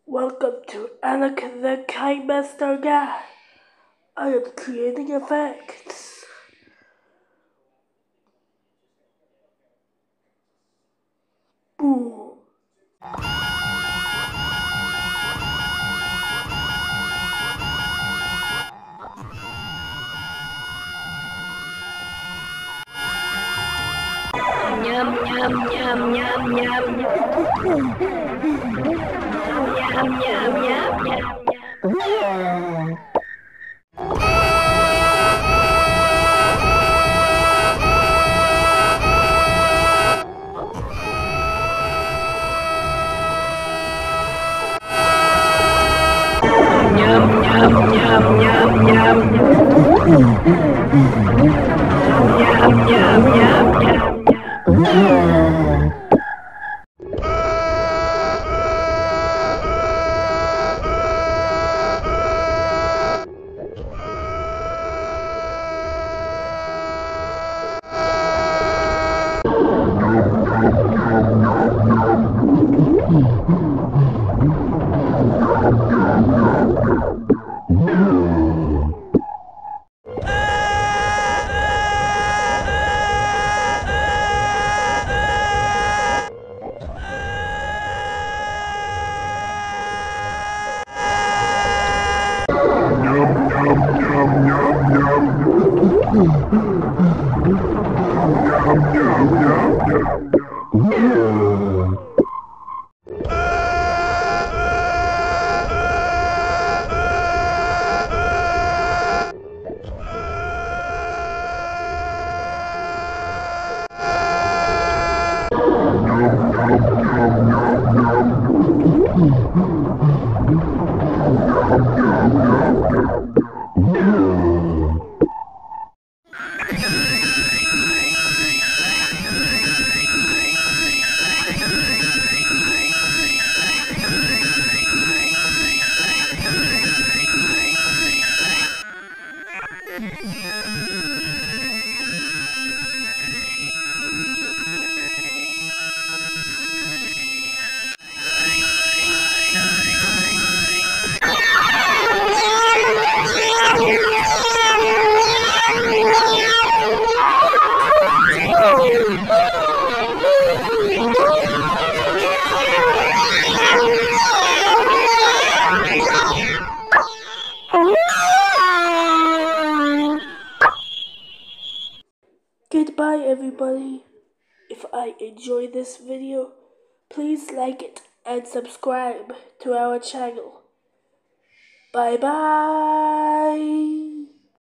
Welcome to Alec the Kite Master Guy. I am creating effects. Boom. Yum yum yum yum yum yum yum yum yum yum. Yum yum yum yum yum yum yum yum yum. Goodbye everybody. If I enjoy this video, please like it and subscribe to our channel. Bye bye.